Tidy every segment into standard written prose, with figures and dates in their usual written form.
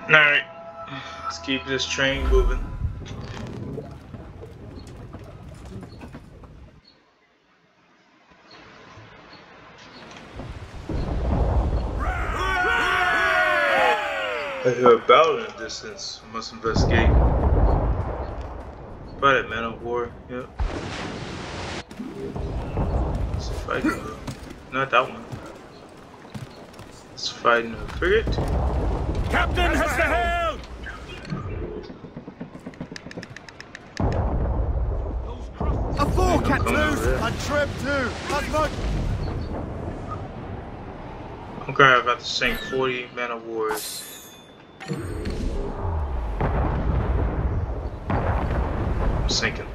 Alright, let's keep this train moving. I hear a battle in the distance. I must investigate. Probably that man of war, yep. It's fighting though. Not that one. It's fighting a frigate. Captain has the helm! A four, Captain! On trip two! I'm currently about to sink 40 man of wars. I'm sinking.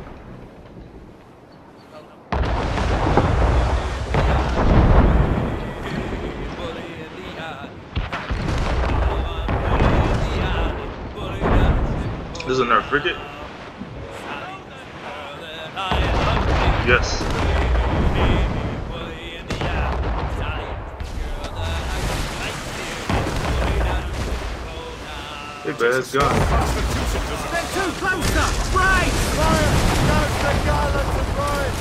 This is another frigate? Yes. Hey, but it's gone. They're too closer! Right! Fire! Down the gallants and right!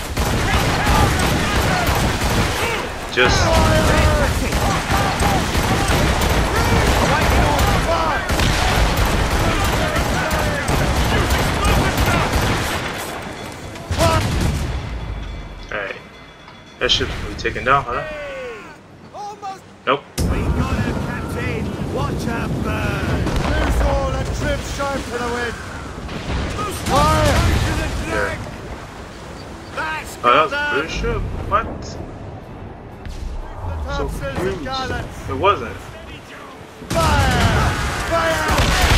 Just... Alright. That ship's gonna be taken down, huh? Nope. We got him, Captain! Watch out, bird! Loose all and trim sharp to the wind! Fire! Yeah. That's Oh, that was a British ship? What? So topsails and confused. gallants! It wasn't. Fire! Fire!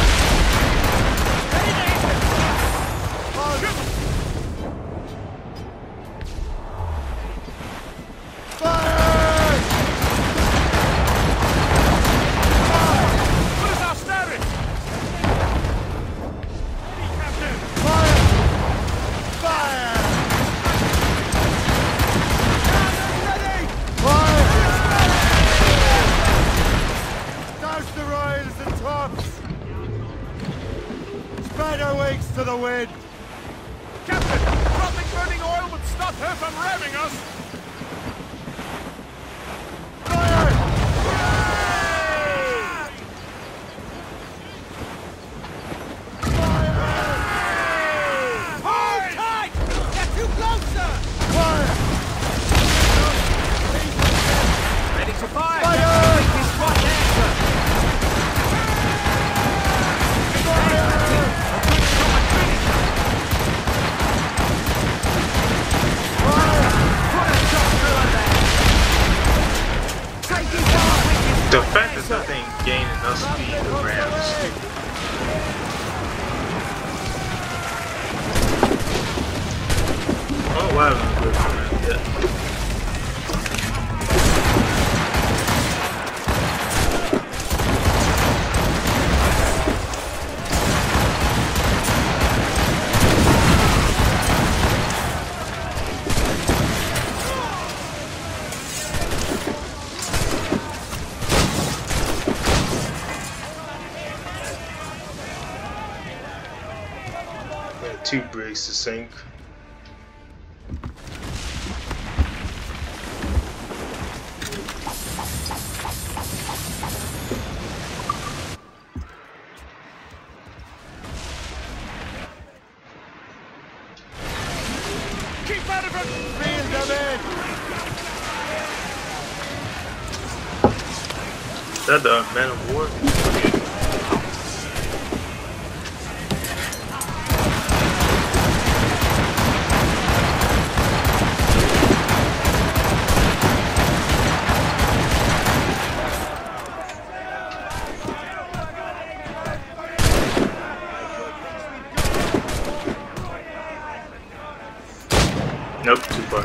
To the wind! Captain! Dropping burning oil would stop her from ramming us! Fire! Fire! Hold tight! Get too close, sir! Fire! Ready to fire! Fire! This right there, sir! The fact that that thing gained enough speed to ram is stupid. Oh, wow, I'm good for that yet. Two brigs to sink. Keep out of it! Reel them in! Is that the man of war? Nope, too far.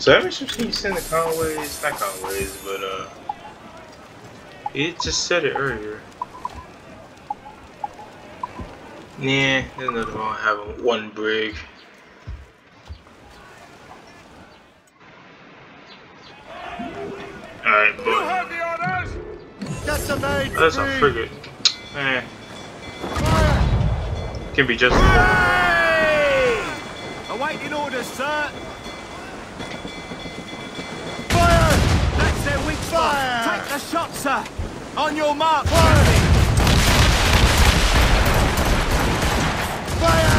So every ship you send the Conways, not Conways, but it just said it earlier. Nah, there's nothing wrong having one brig. Alright, boom. That's a frigate. Eh. Can be just. Hey! Awaiting orders, sir. Fire! That's their weak spot. Take the shot, sir. On your mark. Fire! Fire!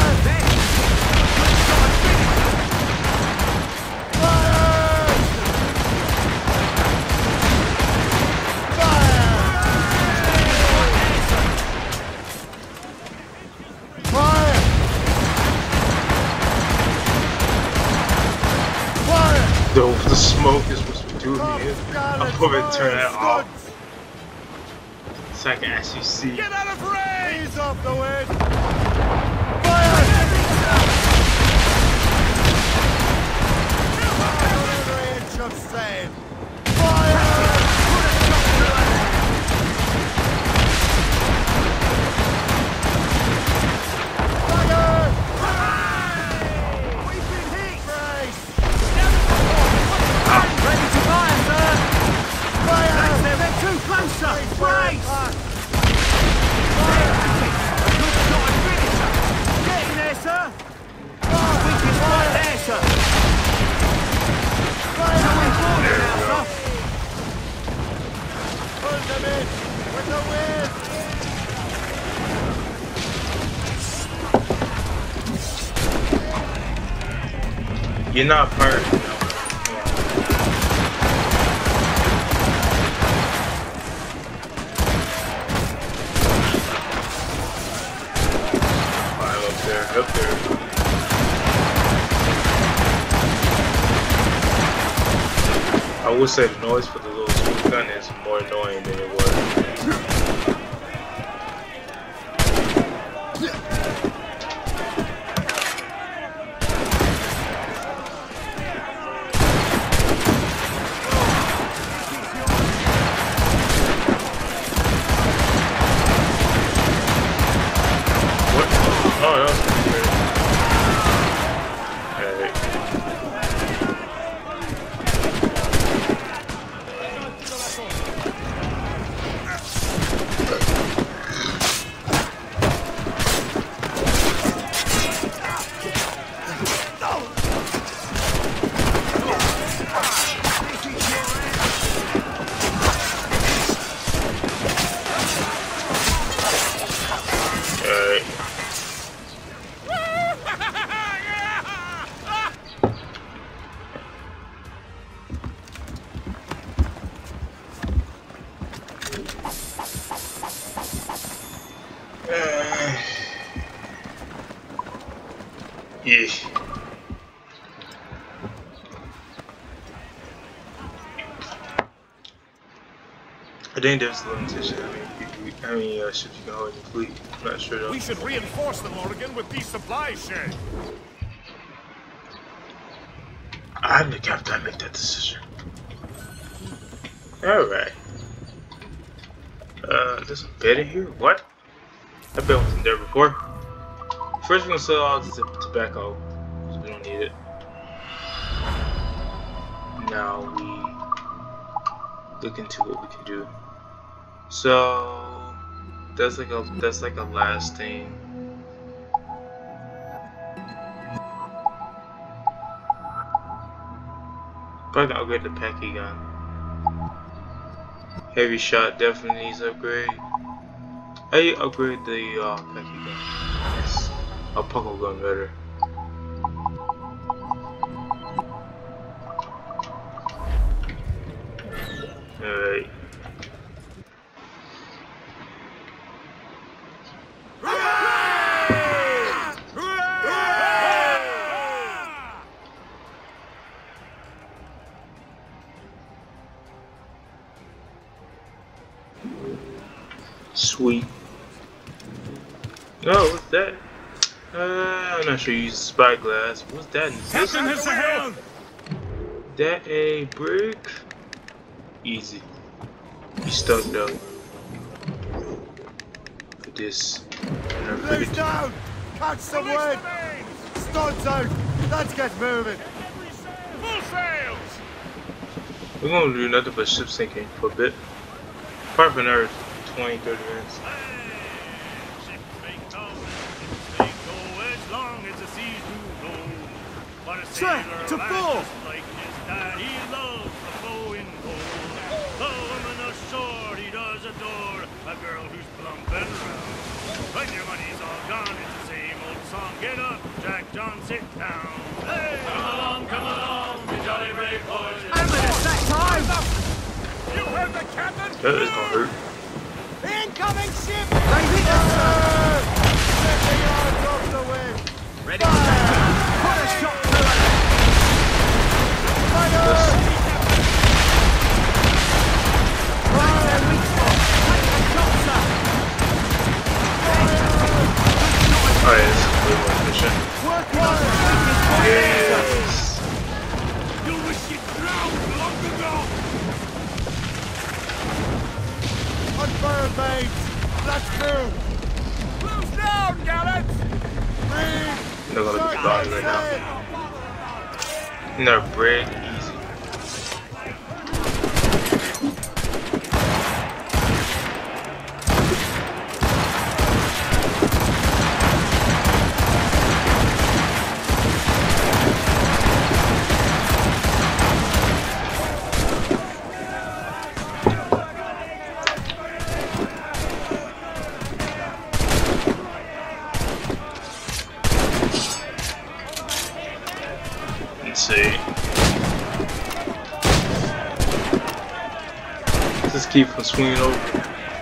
Though the smoke is supposed to be doing me. I'm probably turn that off so I can actually see. Get out of range! Ease off the wind! Fire! Every inch of sail! Fire! Closer! Brace! Good shot and finisher! Get in there, sir! Weakest right there, sir! Coming forward now, sir! Pull them in with the wind! You're not part. Up there. I would say the noise for the little sweep gun is more annoying than it was. What? Oh, that was yeah. I think there's a limitation how many ships you can hold in your fleet. I'm not sure though. We should reinforce them, Oregon, with these supplies shed. I'm the captain. I make that decision. Alright. There's a bed in here? What? That bed wasn't there before. First we're gonna sell all this tobacco, because we don't need it. Now we look into what we can do. So that's like a last thing. Probably gonna upgrade the Packy gun. Heavy shot definitely needs upgrade. How do you upgrade the Packy gun? Yes. A puckle gun better. Alright. Sweet. Oh, what's that? I'm not sure you use spyglass. What's that? Captain has the helm! That a brick? Easy. You stuck though. For this. Blue's down! Catch some wind! Studs out! Let's get moving! Full sails! We're gonna do nothing but ship sinking for a bit. Probably for another 20, 30 minutes. Track to full! He loves the flowing gold. The woman ashore he does adore. A girl who's plump and round. When your money's all gone, it's the same old song. Get up, Jack John, sit down. Hey! Come along, you jolly brave boys. I'm in a set time! You heard the captain? That is gonna hurt. Incoming ship! Lady down! Set the yards off the wind! Ready to put a shot to it! Fire! Right their weak spot! Take the shot, sir! Alright, this is way more efficient. Working on the weakest point! Yes! You wish you'd drowned long ago! On fire, mates! Let's move! Blue's down, gallants! Breathe! They're gonna be gone right now. No, break easy. Let's see. Just keep from swinging over.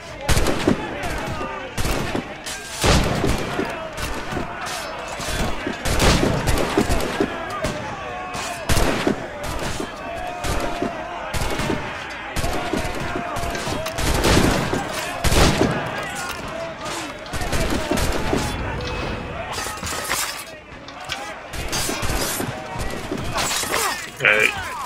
Hey.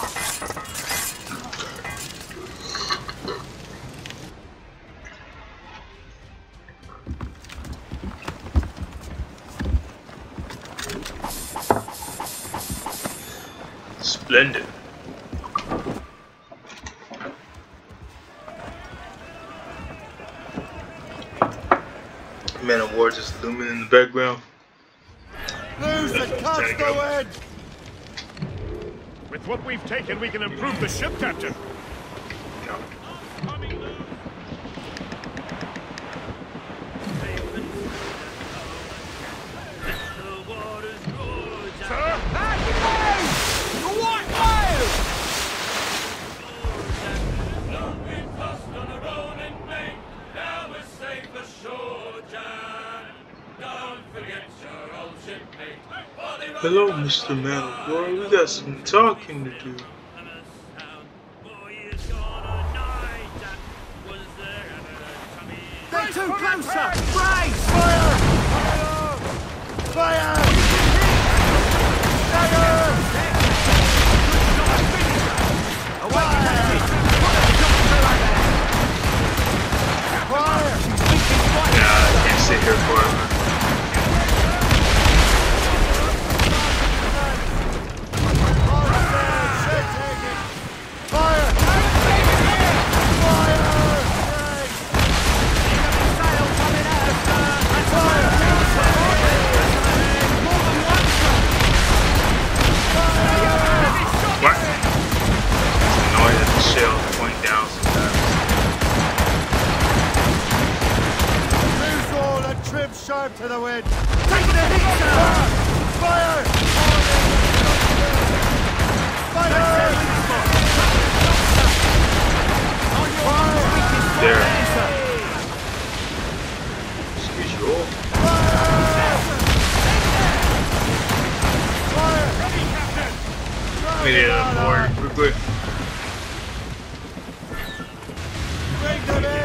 Splendid. Man of War just looming in the background. Lose and catch the wind! With what we've taken, we can improve the ship, Captain. Sir? Hello, Mr. Man of War. We got some talking to do. They're too closer! Brace! Fire! Fire! Fire! Away! Fire! Yeah, I can't sit here forever. Fire! What? It's annoying that the shell point down sometimes. Loose all and trim sharp to the wind. Take the hit, sir! Fire! Fire! There. Excuse you all. We need a more quick. Bring them in!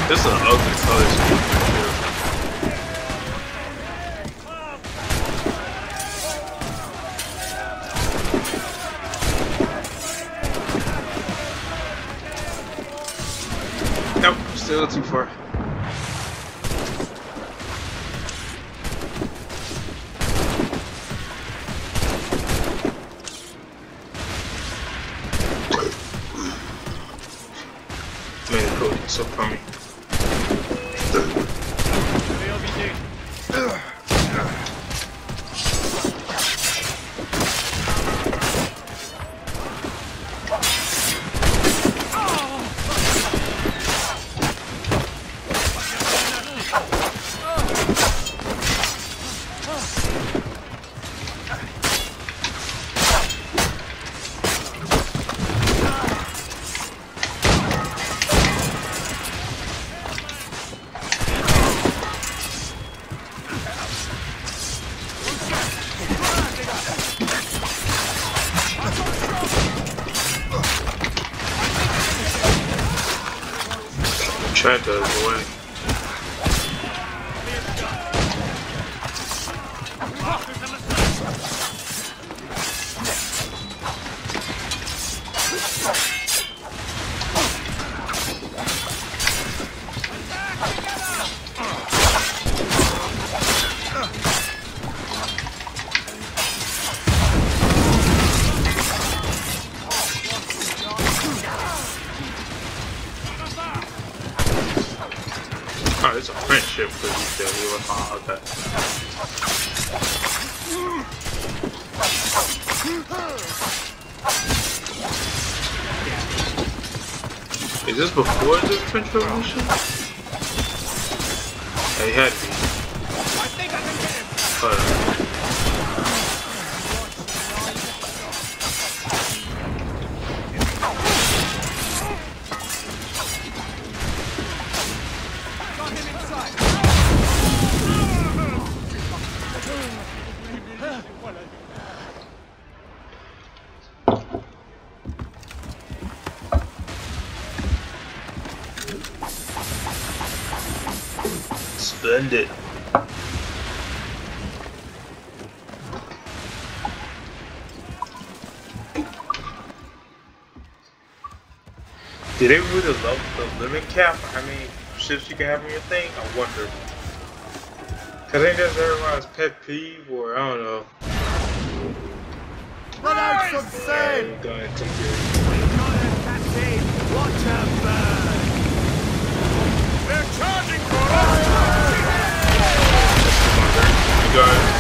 This is an ugly color scheme right here. Nope, still too far. Man, the code is so crummy. Trying to avoid. Oh, it's a friendship for these days. Oh, okay. Is this before the French Revolution? It had to be. I think I can get him. Splendid. Did they really love the limit cap for how many ships you can have in your thing? I wonder. Cause I think that's everyone's pet peeve, or I don't know. Let out some sand! Yeah, go ahead and take it. Watch out, man! They're charging for us! You guys.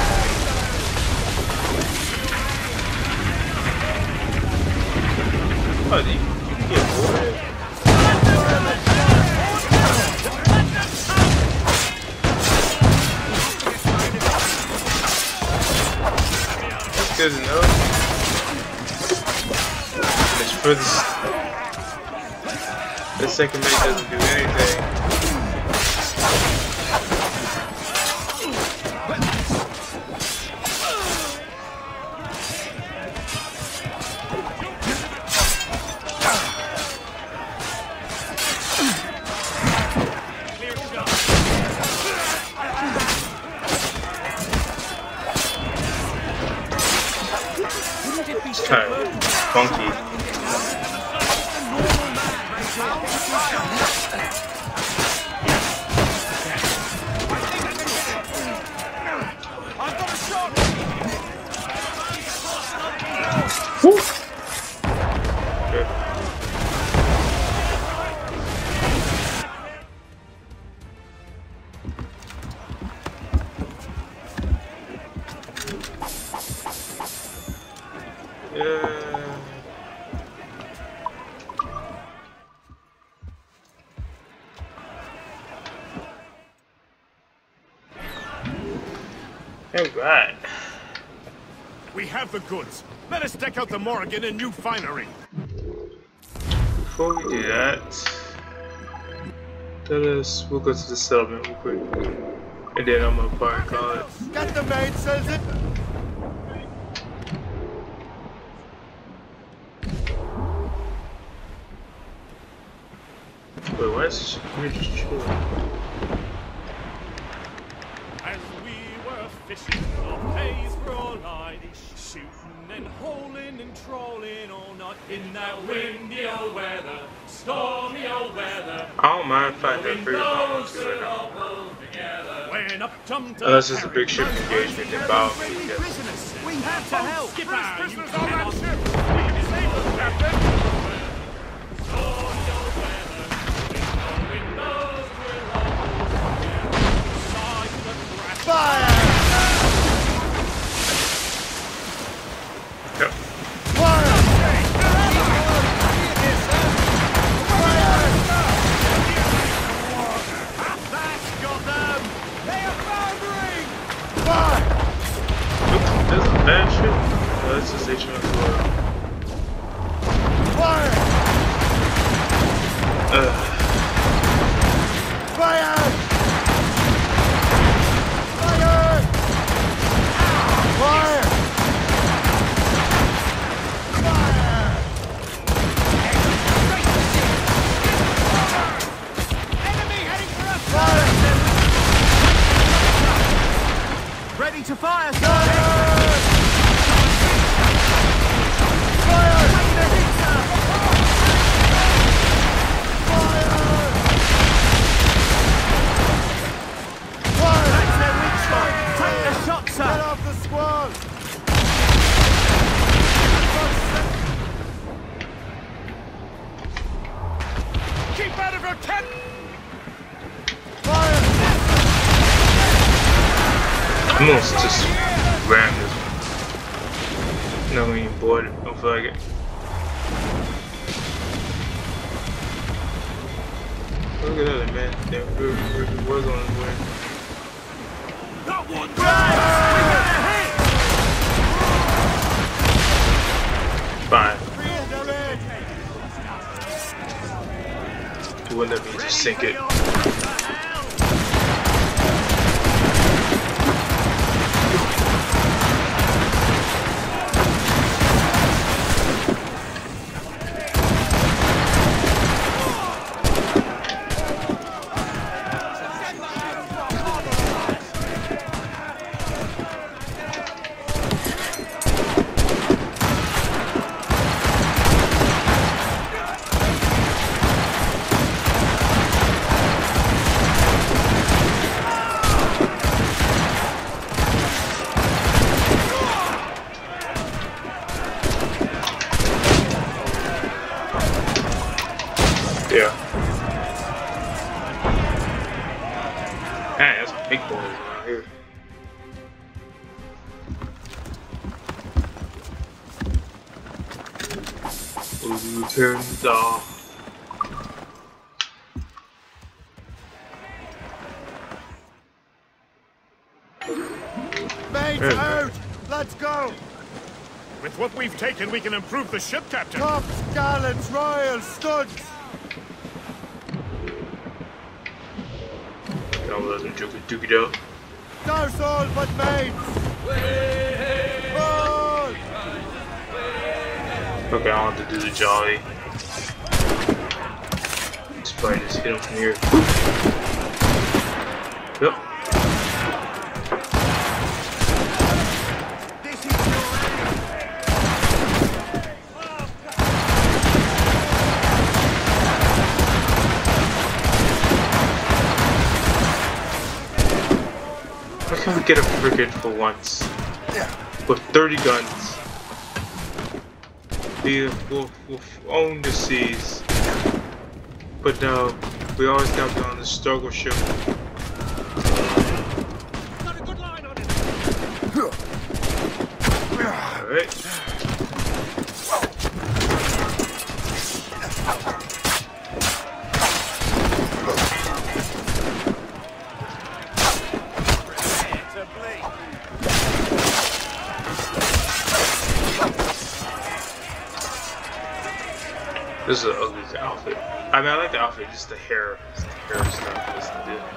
Oh, you can get bored. That's good to know. It's for the second mate doesn't do anything. It's kind of funky. Woo. Good. Alright. We have the goods. Let us deck out the Morrigan in new finery. Before we do that, we'll go to the settlement real quick. And then I'm gonna fire call it. Get the maid, says it! Wait, why is we just chill? As we were fishing for pays for all night, shooting and holing and trolling all night in that windy old weather, stormy old weather. I don't mind fighting that pretty long together. When up jumped Unless it's a big ship engagement, then bow me. prisoners, we have to help. Skipper, Prisoners on that ship! We can save them, Captain! Fire! Yep. Fire! That's got them! They are foundering! Fire! That's a bad ship. No, that's just HMS Royal. Fire! Fire! Fire! Fire! Fire! Enemy heading for us! Fire! Ready to fire, sir! Fire! Fire! Take the hit, sir! Fire! That's their weak spot! Take the shot, sir! Get off the squad! Keep out of her tent! Fire! I'm gonna just ram this one. No, when you bored, don't feel like it. Look at that, man. Damn, we was on his way. That one! Fine. Fire! You wouldn't let me just sink it. Yeah. Man, that's a big boy around here. We'll be repairing the doll. Mates out! Let's go! With what we've taken, we can improve the ship, Captain. Tops, gallants, royals, studs! Y'all let them duke it out. Douse all but mates! Roll! Okay, I want to do the jolly. Let's probably just hit him from here. Yep. This is your Why can't we get a frigate for once? With 30 guns. We'll own the seas. But no, we always got to be on the struggle ship. Got a good line on it. Alright. This is an ugly outfit. I mean, I like the outfit, just the hair. Just the hair stuff isn't it.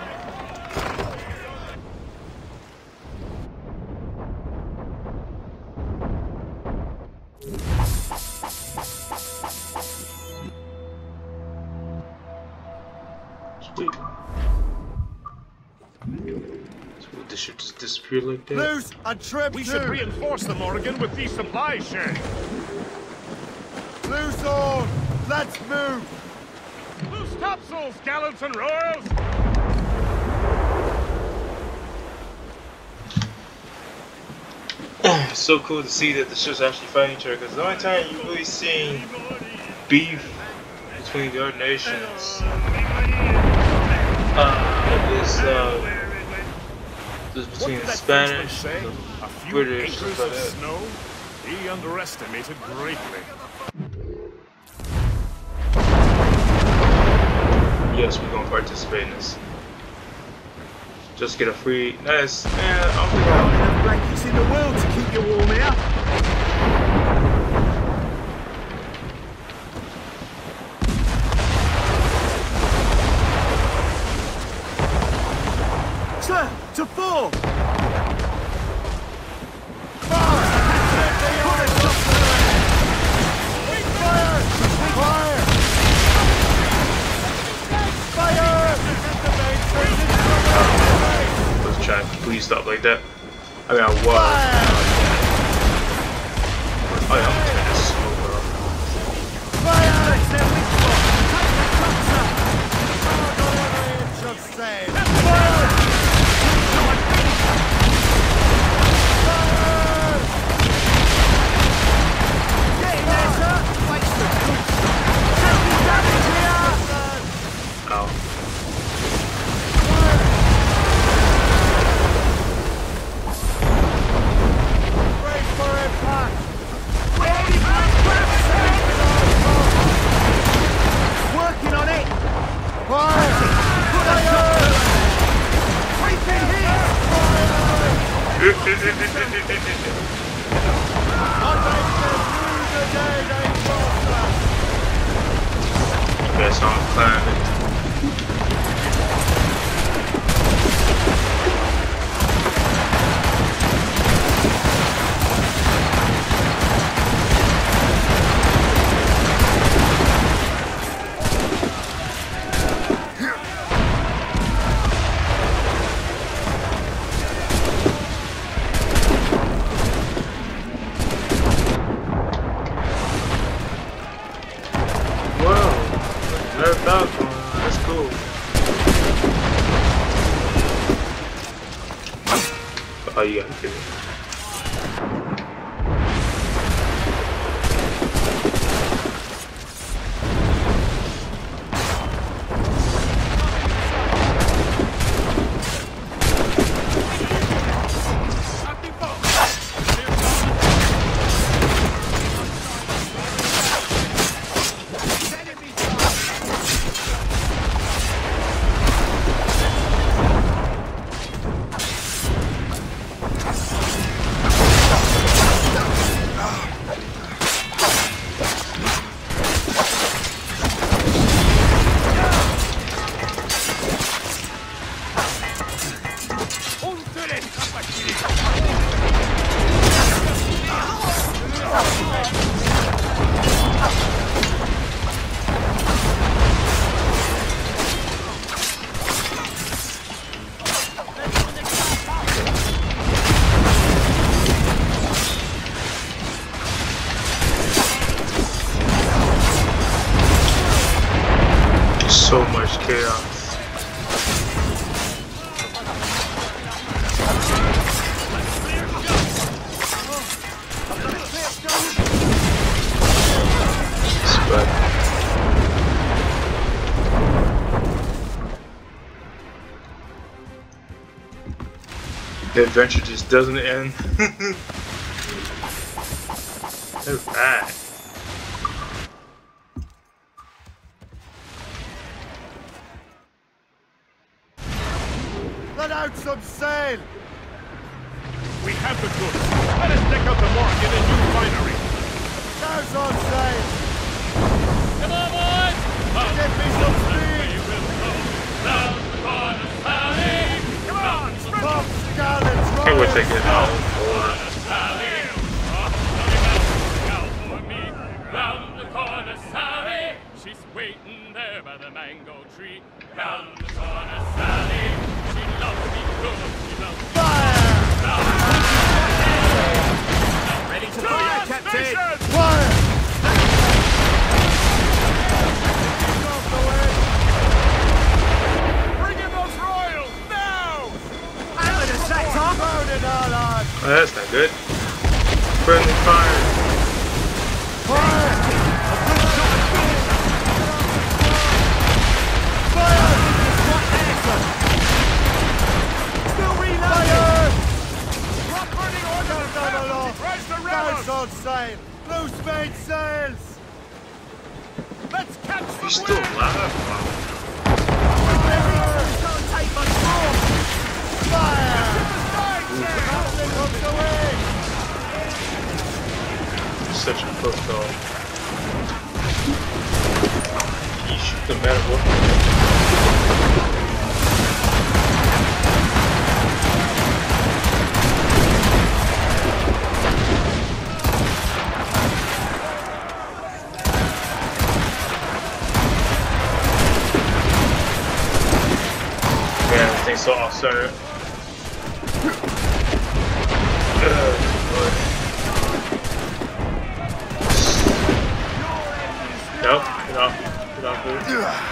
Sweet. So this should just disappear like that. Loose and trim. We should reinforce the Morgan with these supply sheds. Loose on. Let's move. Loose topsails, gallants and royals. It's so cool to see that the ships actually fighting each other, because the only time you really seen beef between the other nations is between the Spanish and the British. Acres of snow, he underestimated greatly. Yes, we're gonna participate in this. Just get a free. Nice. Man, I'm Got enough blankets in the world to keep you warm here. Sir, to four. Please stop like that. I mean, I was. Oh yeah, I'm gonna turn this over. Ow. Okay, so I'm climbing. That's cool. Oh, you gotta kill it. So much chaos. The adventure just doesn't end. They're bad. Let out some sail! We have the goods. Let us deck out the Morgan in a new finery. Now's on sail! Come on, boys! Give me some speed! Come on! Top gallants, I wish I could out order. Round the corner, Sally. She's waiting there by the mango tree. Sally. Comes on a Sally. She loves me good. She loves me Fire! ready to To fire, your Captain. stations! Fire! Keep off the way! Bring in those royals, now! Hammer the sector! Load it all on! Oh, that's not good. Friendly fire. Fire! Fire! Still reloading! Drop burning order! Double off! Rise the Nice rebels! on sail! Loose made sails! Let's catch You some still wind! alive? Don't take much more! Fire! Captain hooks away! Such a close call. Can you shoot the man of war? Man, this thing's so off center. Nope, get off, dude.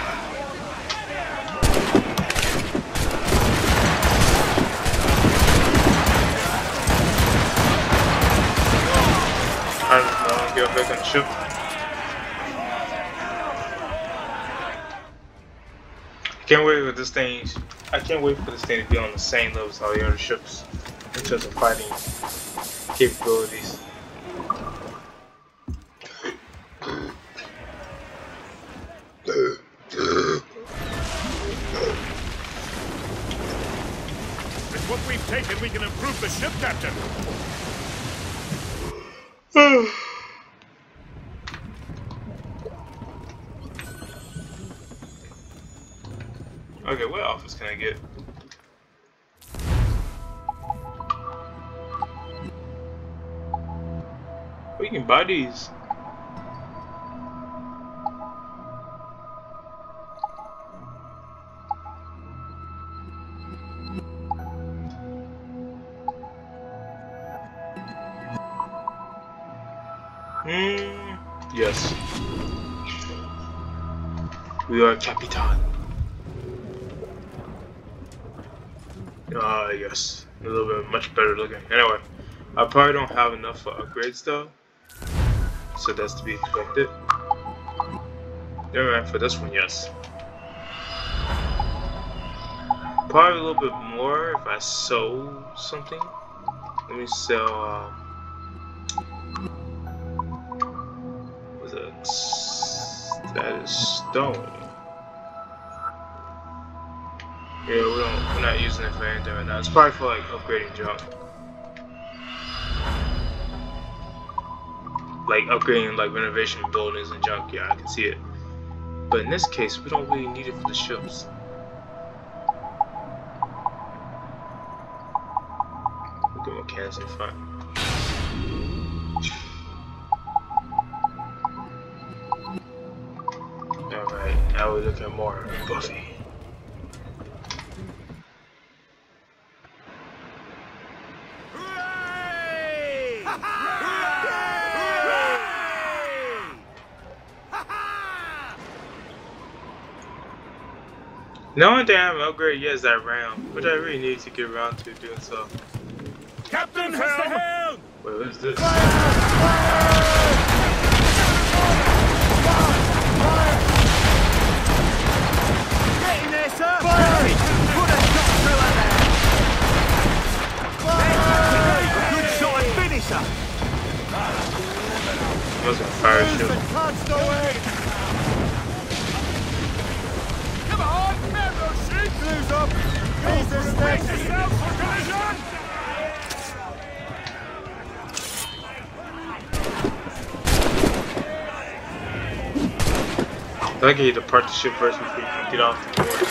I don't know, get back on the ship. Can't wait for this thing. I can't wait for this thing to be on the same level as all the other ships in terms of fighting capabilities. With what we've taken, we can improve the ship, Captain. Okay, what office can I get? We can buy these. Yes. We are Capitan. Yes. A little bit much better looking. Anyway, I probably don't have enough for upgrades though. So that's to be expected. Never mind, for this one, yes. Probably a little bit more if I sold something. Let me sell, what's that? That is stone. Yeah, we're not using it for anything right now. It's probably for like upgrading junk. Like upgrading like renovation buildings and junk, yeah, I can see it. But in this case, we don't really need it for the ships. Look at my cannons in front. Alright, now we look at more Buffy. The only thing I haven't upgraded yet is that ram, which I really need to get around to doing so. Captain, has the helm! Wait, what is this? Get in there, sir! Fire! Put a shot through her there! Fire! Good shot and finisher! Must be a fire ship. Punched away! Come on, man those sheep! Blues up! Jesus Brace next! yourselves for collision! I can depart the ship first before you can get off the board.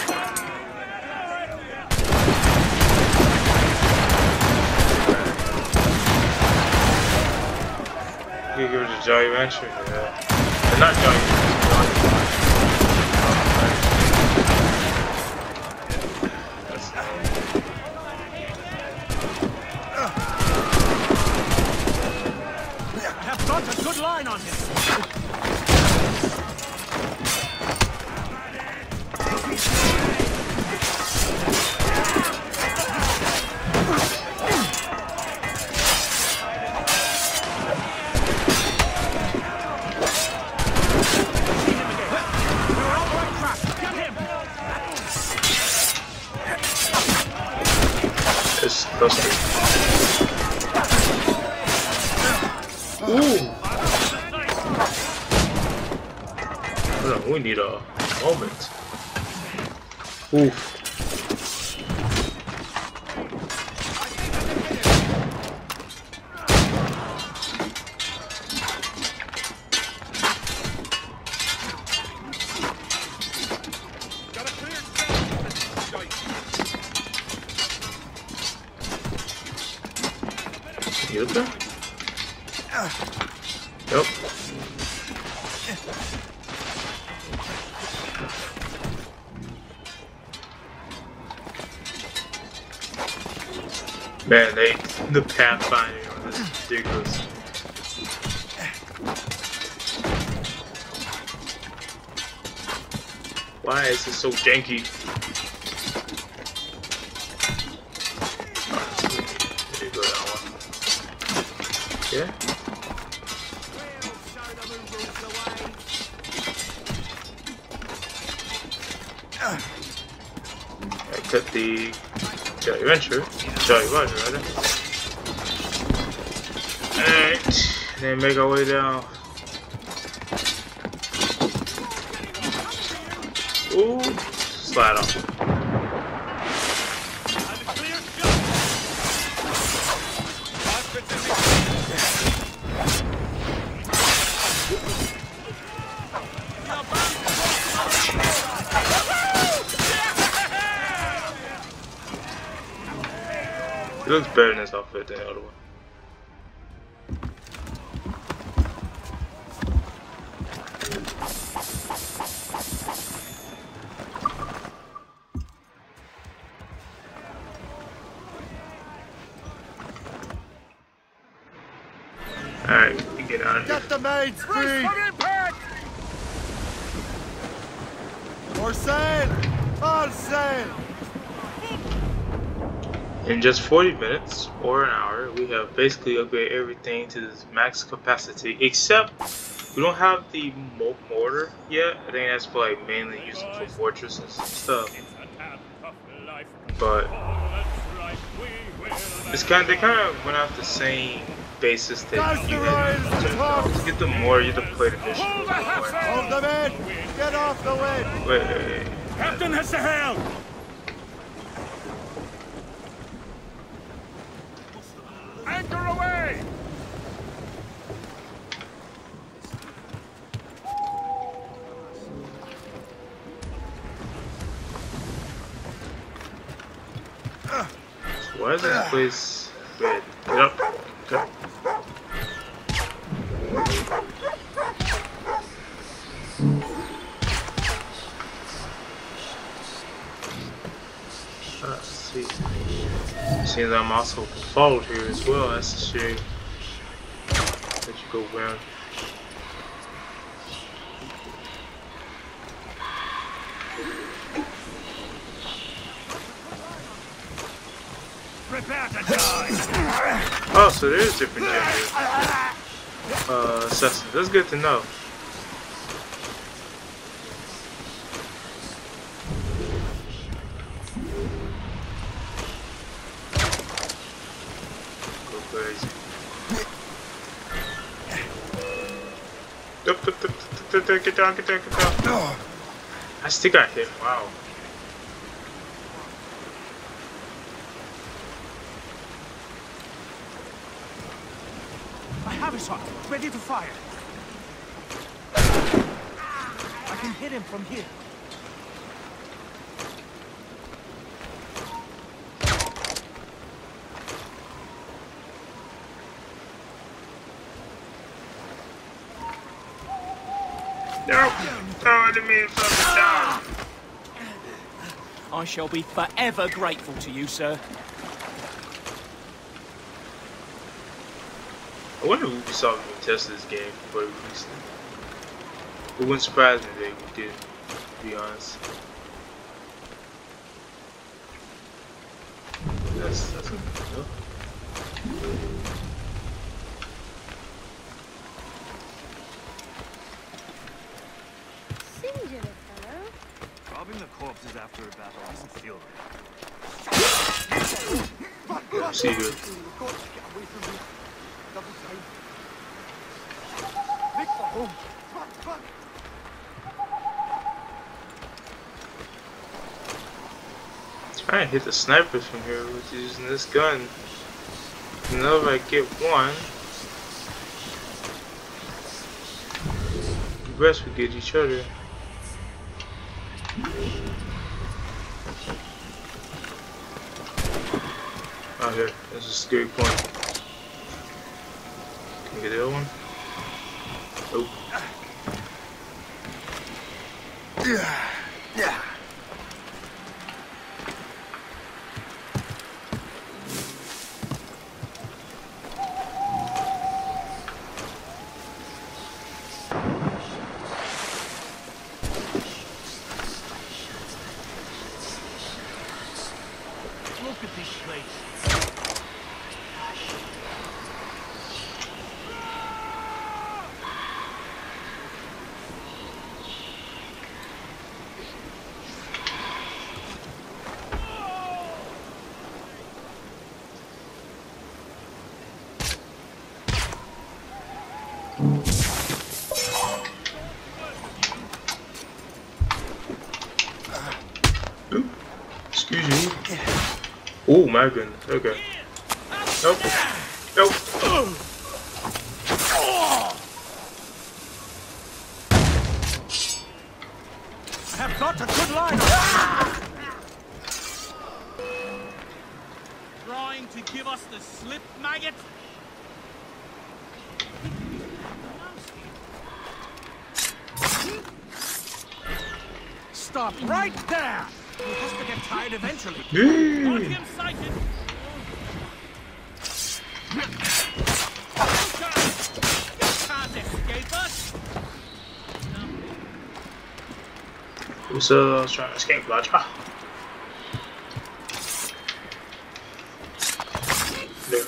You give it a Jolly Rancher? Yeah. Not Jolly Rancher. Disgusting. Ooh! Hold on, we need a moment. Oof. You okay? Yep. Man, the pathfinding on this is ridiculous. Why is it so janky? There you go, that one. Yeah. I cut the Jolly Roger, rather. Alright, then make our way down. Ooh, slide off. It looks better in this outfit than the other one. Alright, we can get out of here. Get the maids free! For sail! All sail! In just 40 minutes or an hour, we have basically upgraded everything to this max capacity, except we don't have the mortar yet. I think that's for like mainly using for fortresses and stuff. But it's they kind of went off the same basis that you had. To get the mortar, you have to play the mission a little bit more. Hold them in! Get off the wind! Wait. Captain has the helm! Anchor away! Why is this place red? Get up. Go. Let's see. Seems I'm also followed here as well. That's a shame. Let you go around. Prepare to die! Oh, so there is different gender assessments. That's good to know. Go crazy. Get down. I still got hit. Wow. I have a shot, ready to fire. I can hit him from here. No, I didn't mean something down. I shall be forever grateful to you, sir. I wonder if Ubisoft would test this game before they released it. It wouldn't surprise me if they did, to be honest. That's a good deal. Singular fellow. Robbing the corpses after a battle doesn't feel right. see here. We've got to get away from here. Double time. Make for home. Run, run. Try and hit the snipers from here with using this gun. Now if I get one, the rest we get each other. Oh, here. There's a scary point. Can I get the other one? Nope. Yeah. Look at this place. Ooh. Excuse me. Oh my goodness. Okay. Nope. Nope. I have got a good line. Trying to give us the slip, maggot? Stop right there. He has to get tired eventually. Got him sighted! You can't escape us! So I was trying to escape, Roger. There.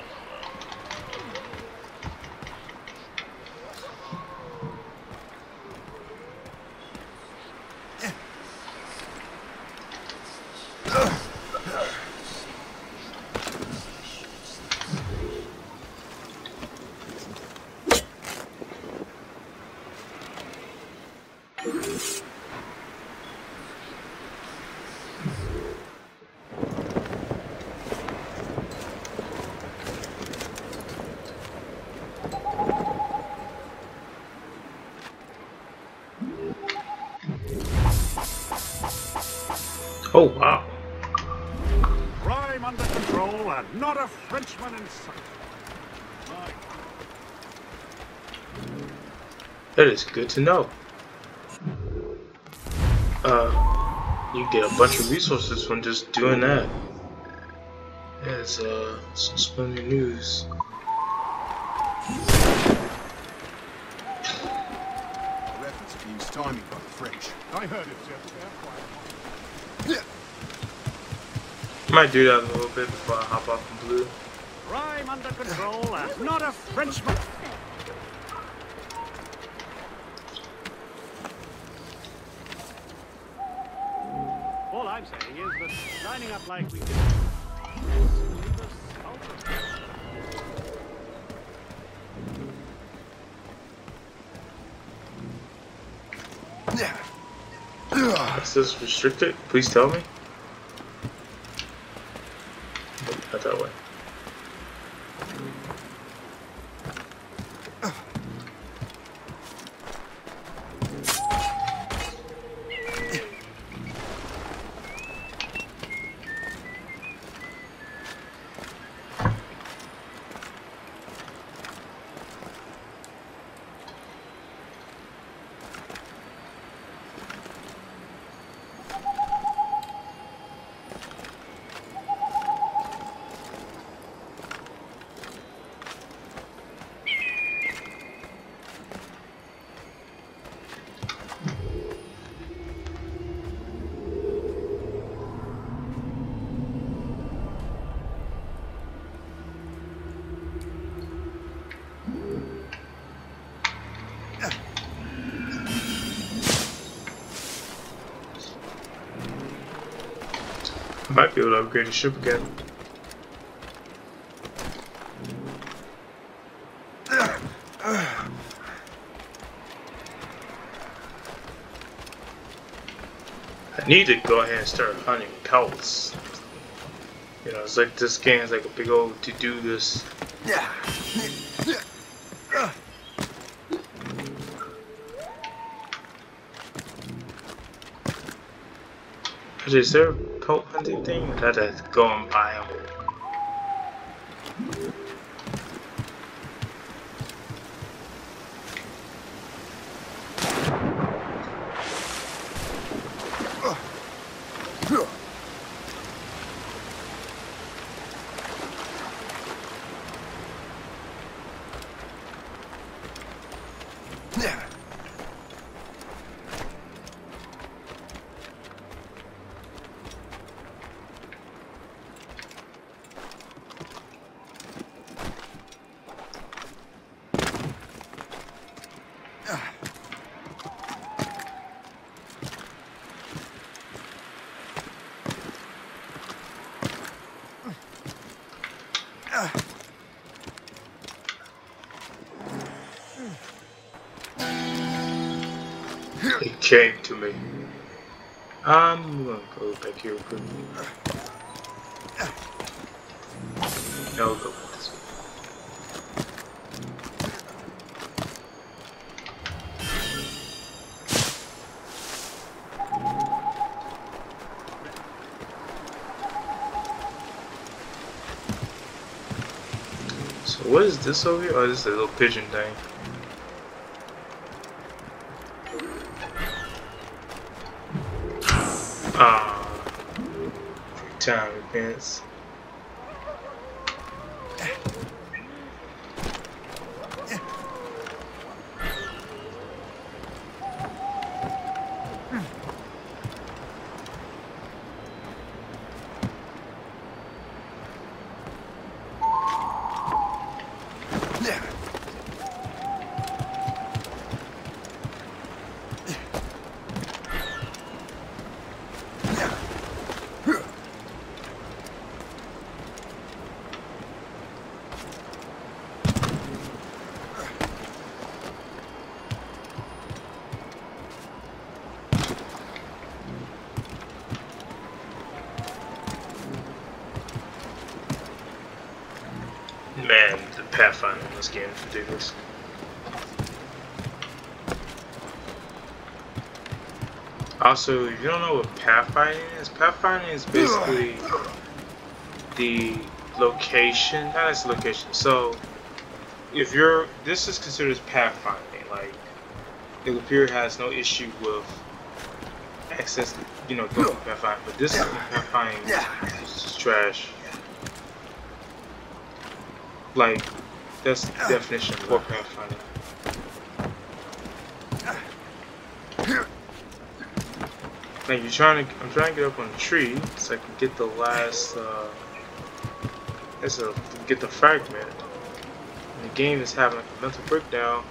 Oh wow. Crime under control and not a Frenchman in sight. That is good to know. You get a bunch of resources from just doing that. That's some splendid news. Reference team's timing by the French. I heard it, sir. Might do that in a little bit before I hop off from blue. Crime under control and not a Frenchman. All I'm saying is that lining up like we did. Is this restricted? Please tell me. Nope, not that way. Might be able to upgrade the ship again. need to go ahead and start hunting pelts. You know, it's like this game is like a big old to-do list. Is there a pelt hunting thing? I had to go and buy them. It came to me. I'm gonna go back here real quick. No, we'll go this way. So what is this over here? Oh, this is a little pigeon thing. Time events. Man, the pathfinding in this game is ridiculous. Also, if you don't know what pathfinding is basically the location, not as location. So, if you're, this is considered as pathfinding. Like, the player has no issue with access, you know, going to pathfinding. But this is pathfinding is just trash. Like, that's the definition for pathfinding. Like, I'm trying to get up on a tree so I can get the last, get the fragment. And the game is having like a mental breakdown.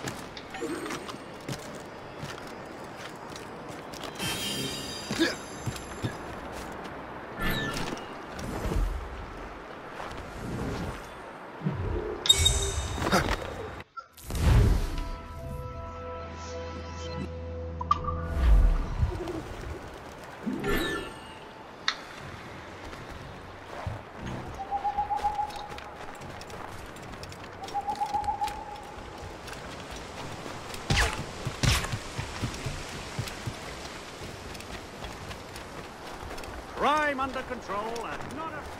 Crime under control and not a...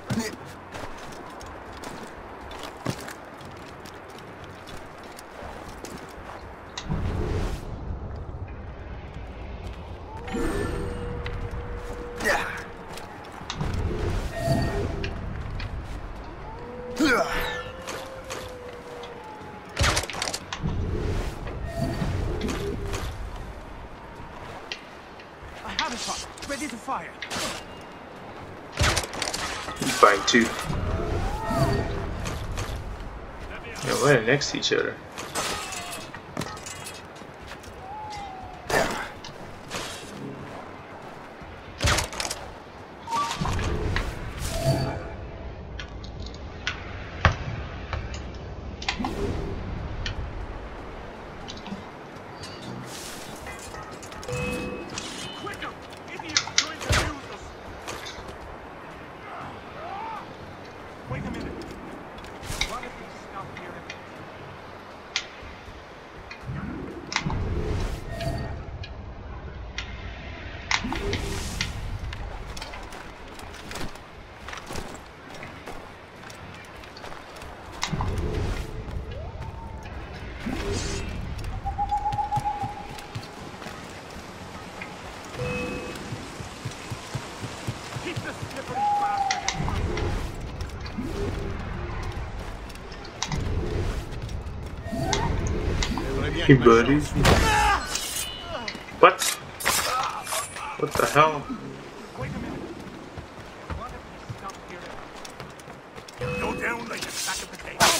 I have a shot, ready to fire. Fight two. Yeah, we're right next to each other. Wait a minute. What if we stop here? Keep the slippery bastard in Hey, buddy. What? What the hell? Wait a minute. What if we stop here? Go down like a sack of potatoes.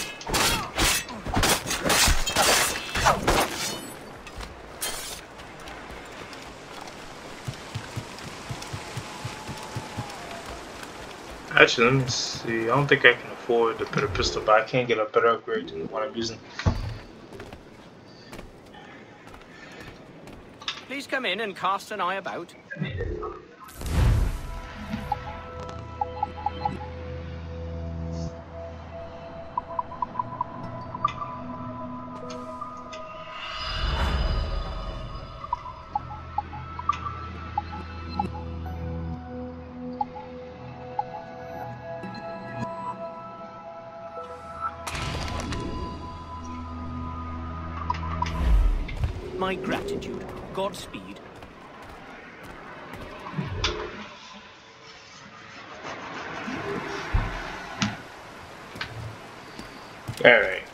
Actually, let me see. I don't think I can afford the better pistol, but I can't get a better upgrade than the one I'm using. Please come in and cast an eye about. My gratitude. Godspeed. Alright.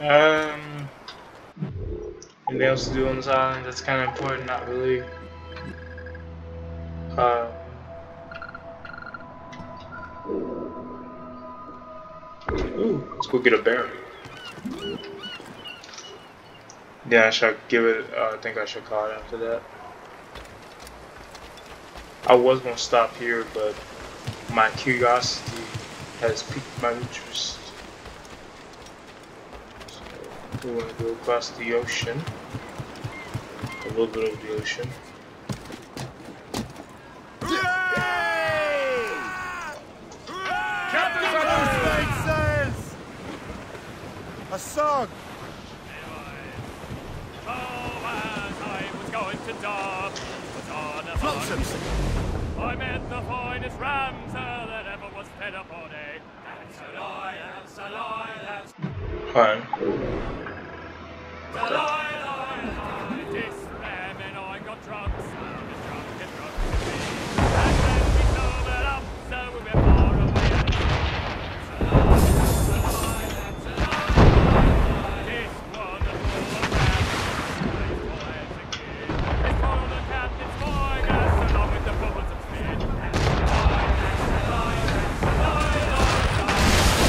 Anything else to do on this island that's kind of important? Not really. Ooh, let's go get a barrel. Yeah, I should give it. I think I should call it after that. I was gonna stop here, but my curiosity has piqued my interest. So we're gonna go across the ocean, a little bit of the ocean. Captain Spade says! A song! I met the finest ramsel that ever was fed up all day. That's a lie, that's a lie, that's Fine. a lie, lie. This ram and I got drunk, so as drunk as drunk could be. And then we sobered up, so we were far away. That's a lie, that's a lie, that's a lie. This wonderful ram, nice boy as a kid. It's for the captain's finest, along with the bubbles of spit. That's a lie, that's a lie, that's a lie, lie.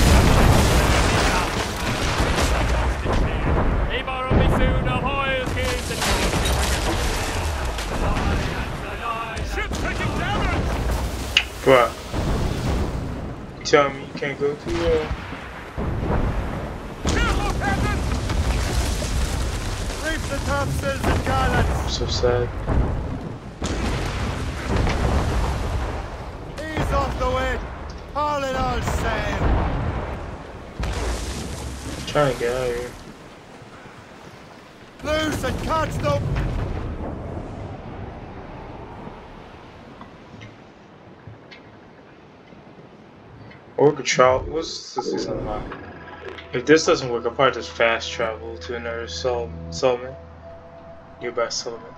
He borrowed me soon of oil cubes and ship's taking damage! What? You tell me you can't go to Careful, Captain! Reef the topsails and gallants! so sad. Ease off the wind! Haul it all sail! I'm trying to get out of here. Loose and catch them! Or we could travel. What's this is unlocked? If this doesn't work, I'll probably just fast travel to another settlement. Nearby settlement.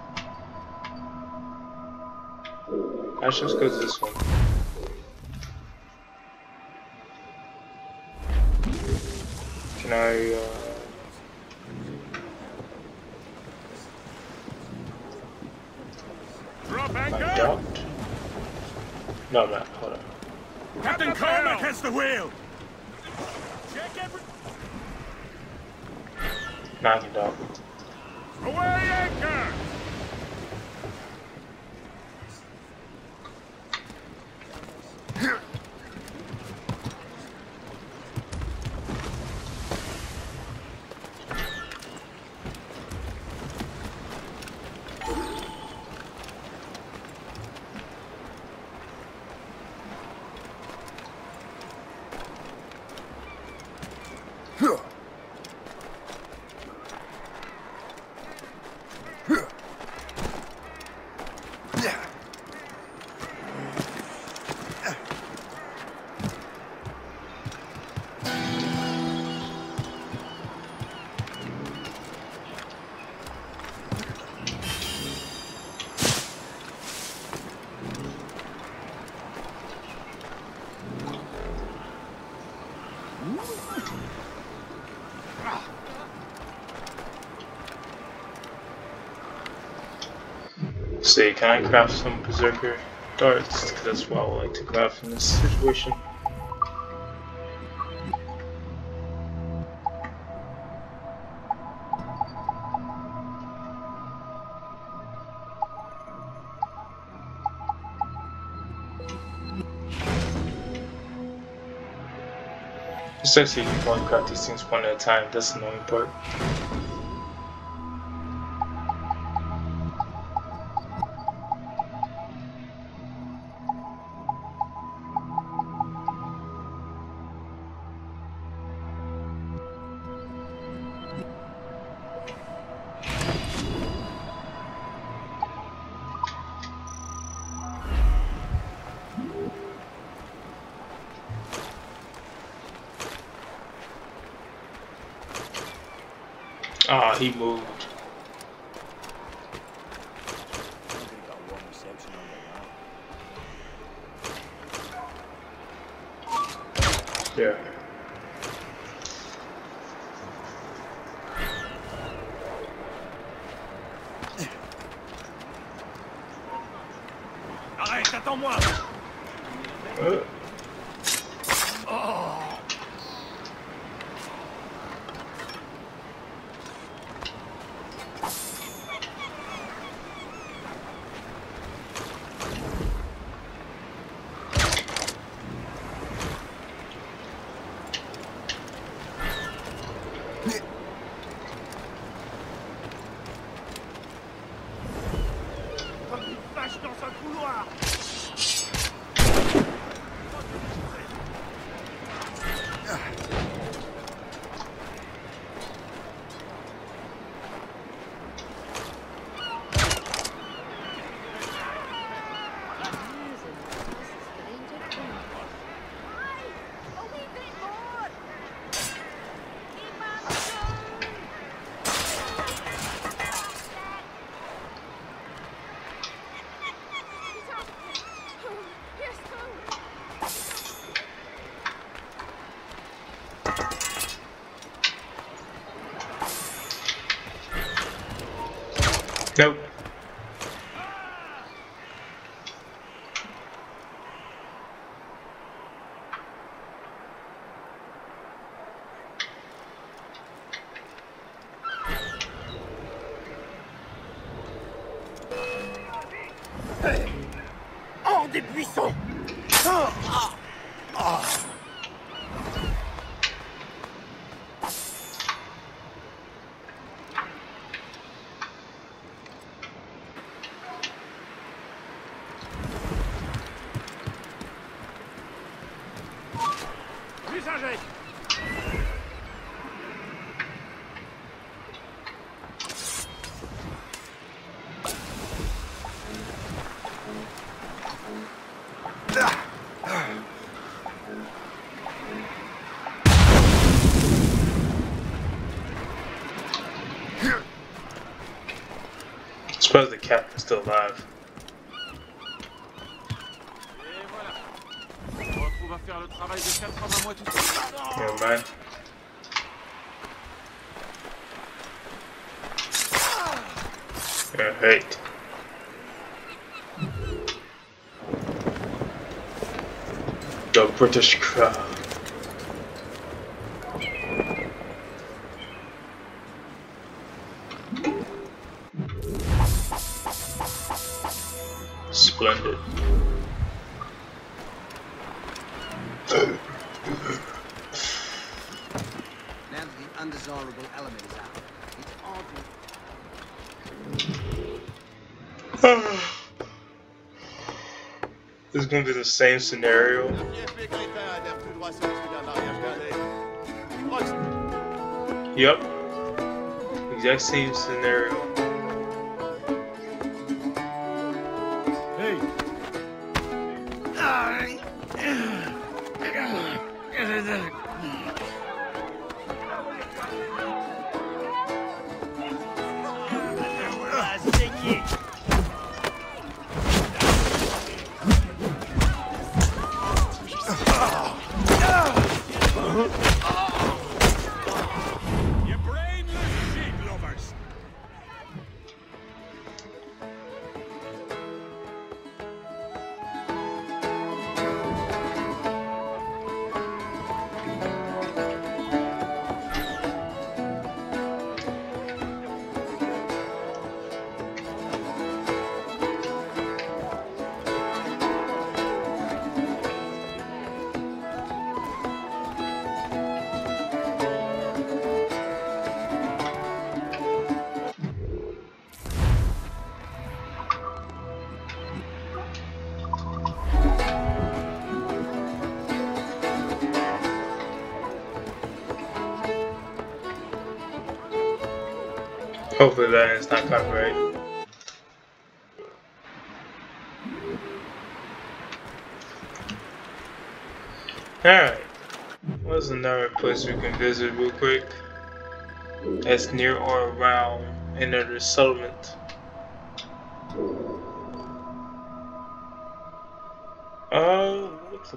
Actually, let's go to this one. Can I, Drop find anchor! out? No, I'm not. Hold on. Captain Cormac has the wheel! Check every... Now I can dock. Away anchor! See, can I craft some berserker darts? Because that's what I would like to craft in this situation. Essentially, you can only craft these things one at a time. That's the annoying part. Ah, he moved. Yeah. Arrête, attends-moi. Comme une vache dans un couloir. Nope. Hors des buissons. Usagé. Suppose the captain's still alive. Et voilà. On se retrouve à faire le travail de 80 mois tout seul. Never mind. Alright. The British Crown. Splendid. Now that the undesirable element is out, it's hardly... This is gonna be the same scenario. Yep. Exact same scenario. Hey. Voilà, saigné. Hopefully that is not copyright. Alright. What's another place we can visit real quick? That's near or around another settlement. What's the...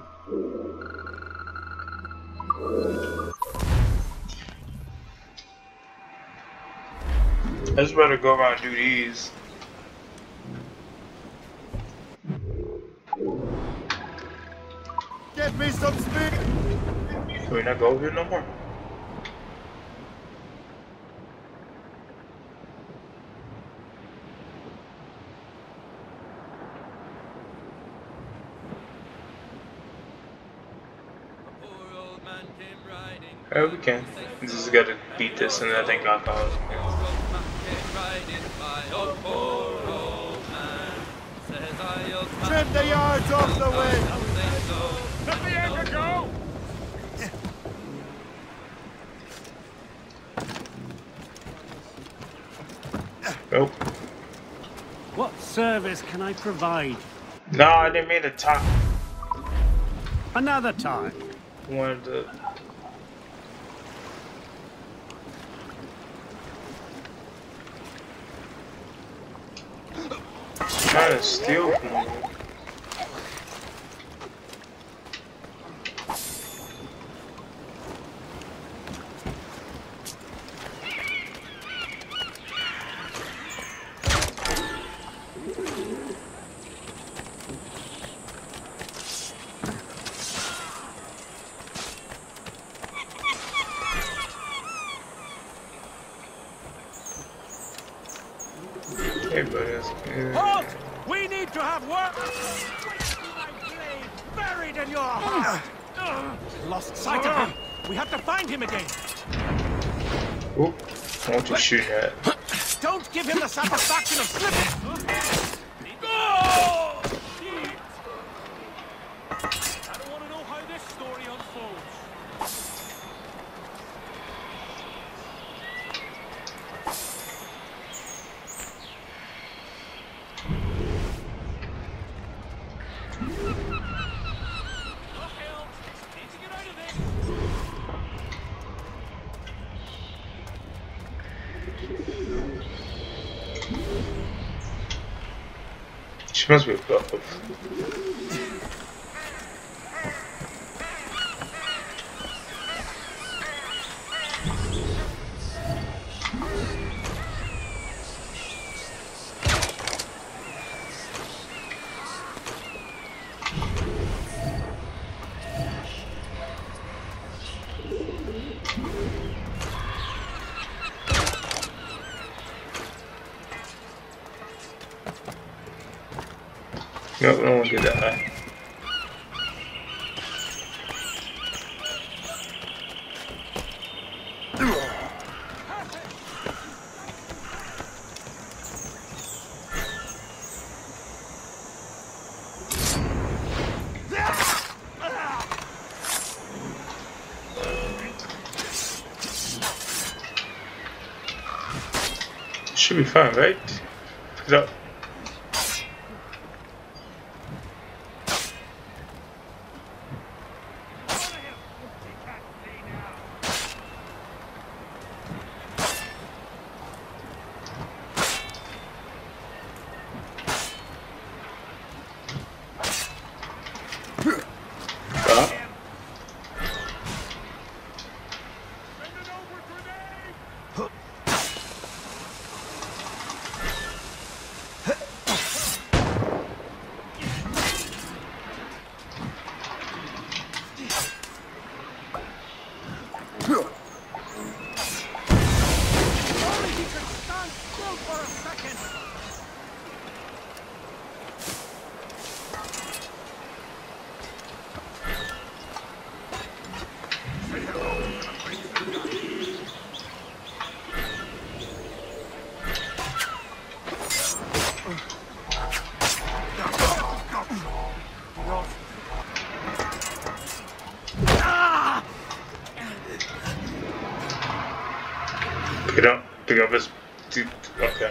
I just better go around and do these. Get me some speed! Can we not go over here no more? Alright, we can. We just gotta beat this and I think I'll follow it. Trim the yards off the wind! Let the anchor go! Nope. What service can I provide? No, I didn't mean to talk. Another time. I wanted to... Trying to steal from me. Hey, buddy. Halt! We need to have work! Buried in your heart! Lost sight of him! We have to find him again! Oop. What you shooting at? Don't give him the satisfaction of slipping! Oh! Shit! I don't want to know how this story unfolds. She must be above. Nope, I don't want to get that high. Should be fine, right? Pick it up. Pick it up. Pick up his Okay.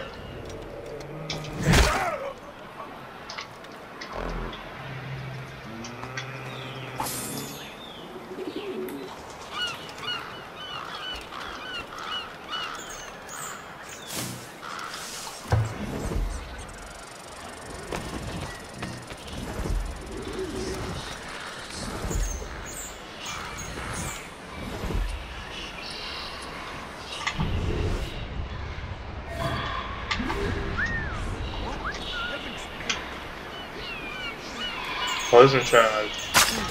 I wasn't trying to.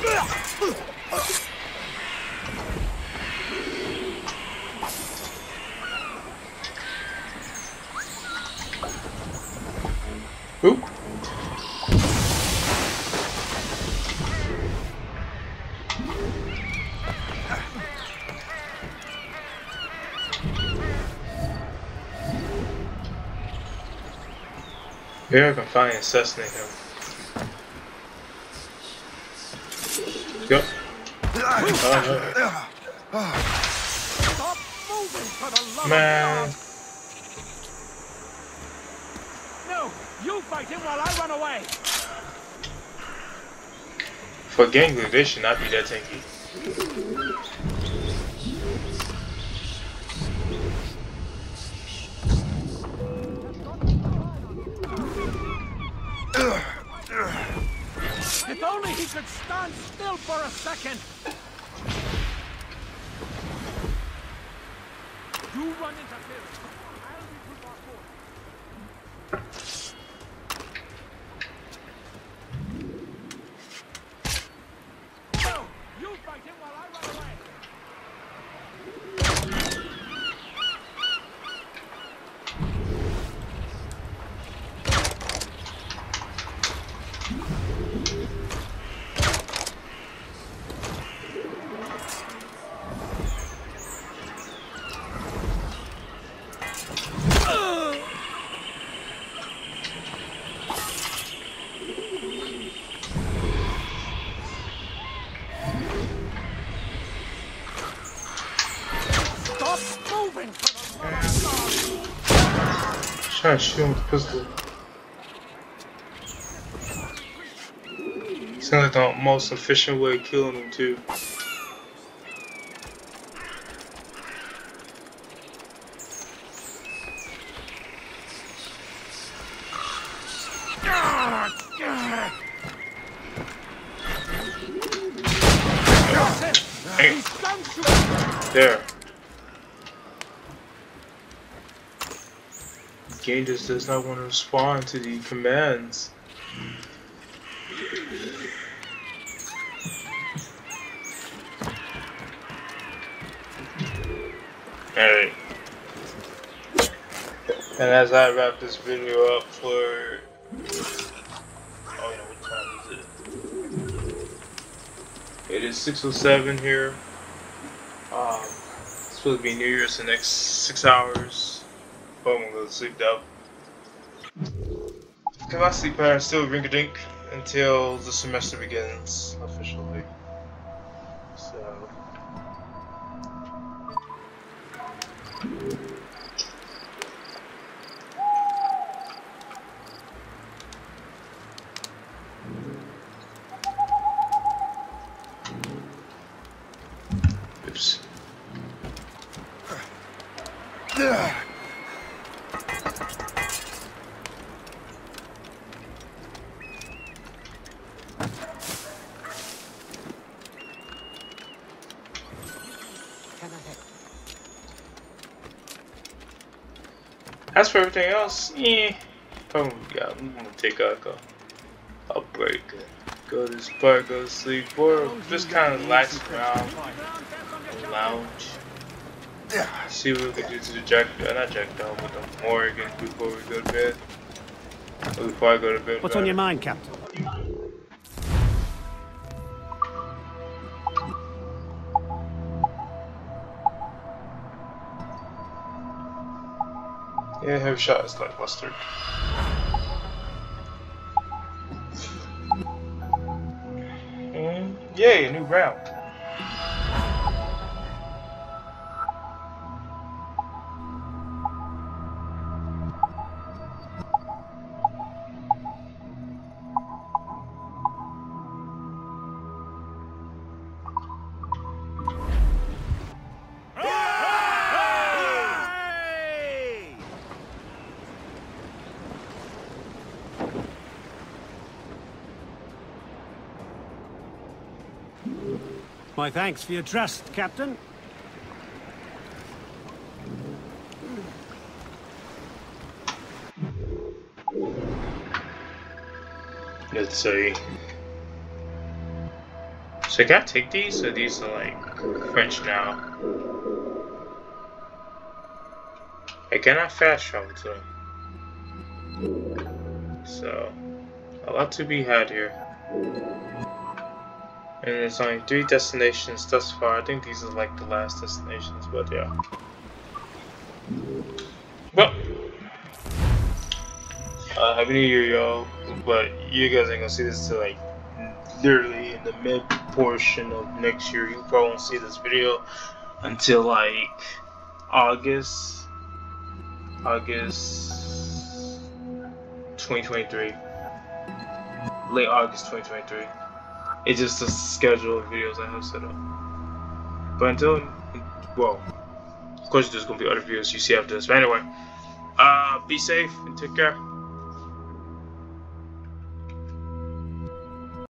Oop. Here I can finally assassinate him. Yep. Oh, Stop moving for the love man. of God! No, you fight him while I run away. For gangly, they should not be that tanky. If only he could stand still for a second. You run interference. I'll regroup our force. No, you fight him while I run away. Trying to shoot him with the pistol. Sounds like the most efficient way of killing him too. There. The game just does not want to respond to the commands. Alright. And as I wrap this video up for... Oh no, what time is it? It is 6:07 here. It's supposed to be New Year's the next 6 hours. But I'm gonna go to sleep though. Cause my sleep pattern is still ring-a-dink until the semester begins officially. So. Oops. As for everything else, probably I'm gonna take a break, go to this park, go to sleep, or just kind of relax around the lounge. See what we can do to the not Jack Down, but the Morgan before we go to bed. Or before I go to bed. What's on your mind, Captain? Yeah, heavy shot is like mustard. Yay, a new round. My thanks for your trust, Captain. Let's see. So can I take these? Or these are like French now? I cannot fast travel to them. So a lot to be had here. And there's only 3 destinations thus far. I think these are like the last destinations, but yeah. Well, Happy New Year, y'all. But you guys ain't gonna see this till like literally in the mid portion of next year. You probably won't see this video until like August 2023. Late August 2023. It's just the schedule of videos I have set up. But until, well, of course there's gonna be other videos you see after this. But anyway, be safe and take care.